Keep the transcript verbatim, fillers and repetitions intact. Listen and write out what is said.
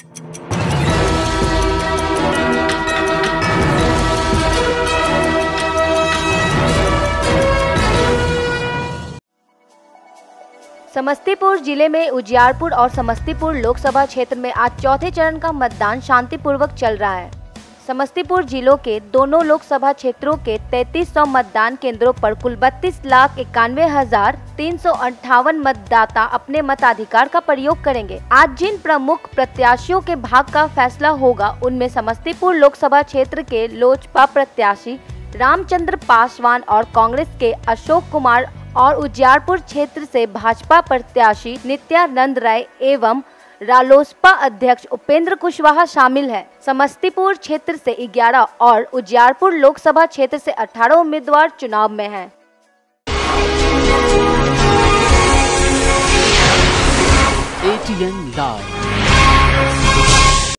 समस्तीपुर जिले में उजियारपुर और समस्तीपुर लोकसभा क्षेत्र में आज चौथे चरण का मतदान शांतिपूर्वक चल रहा है। समस्तीपुर जिलों के दोनों लोकसभा क्षेत्रों के तैंतीस सौ मतदान केंद्रों पर कुल बत्तीस लाख इक्यानवे हजार तीन सौ अट्ठावन मतदाता अपने मताधिकार का प्रयोग करेंगे। आज जिन प्रमुख प्रत्याशियों के भाग्य का फैसला होगा, उनमें समस्तीपुर लोकसभा क्षेत्र के लोजपा प्रत्याशी रामचंद्र पासवान और कांग्रेस के अशोक कुमार और उजियारपुर क्षेत्र से भाजपा प्रत्याशी नित्यानंद राय एवं रालोसपा अध्यक्ष उपेंद्र कुशवाहा शामिल हैं। समस्तीपुर क्षेत्र से ग्यारह और उजियारपुर लोकसभा क्षेत्र से अठारह उम्मीदवार चुनाव में हैं। A T N live.